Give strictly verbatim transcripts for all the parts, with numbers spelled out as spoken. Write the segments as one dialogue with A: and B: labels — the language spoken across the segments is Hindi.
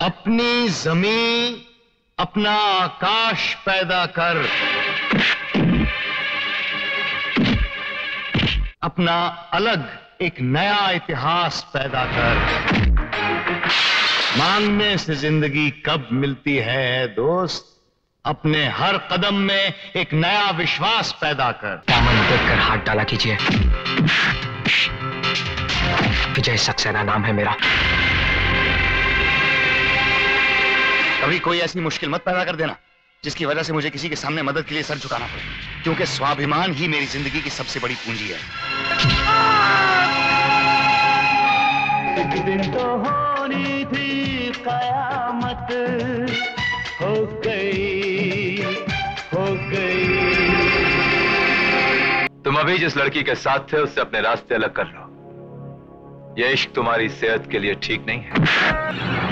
A: अपनी जमीन, अपना आकाश पैदा कर, अपना अलग एक नया इतिहास पैदा कर। मांगने से जिंदगी कब मिलती है दोस्त? अपने हर कदम में एक नया विश्वास पैदा कर।
B: दामन देखकर हाथ डाला कीजिए। विजय सक्सेना नाम है मेरा।
A: कभी कोई ऐसी मुश्किल मत पैदा कर देना जिसकी वजह से मुझे किसी के सामने मदद के लिए सर झुकाना पड़े, क्योंकि स्वाभिमान ही मेरी जिंदगी की सबसे बड़ी पूंजी है।
C: एक दिन तो होनी थी कयामत, हो गई हो गई।
D: तुम अभी जिस लड़की के साथ थे उससे अपने रास्ते अलग कर लो। यह इश्क तुम्हारी सेहत के लिए ठीक नहीं है।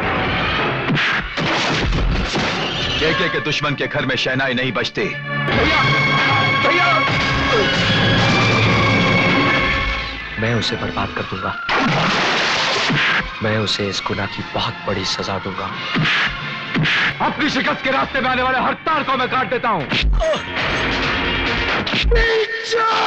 D: केके के दुश्मन के घर में शहनाई नहीं बजती। भैया, भैया!
B: मैं उसे बर्बाद कर दूंगा। मैं उसे इस गुनाह की बहुत बड़ी सजा दूंगा।
D: अपनी शिकस्त के रास्ते में आने वाले हर तार को मैं काट देता हूं।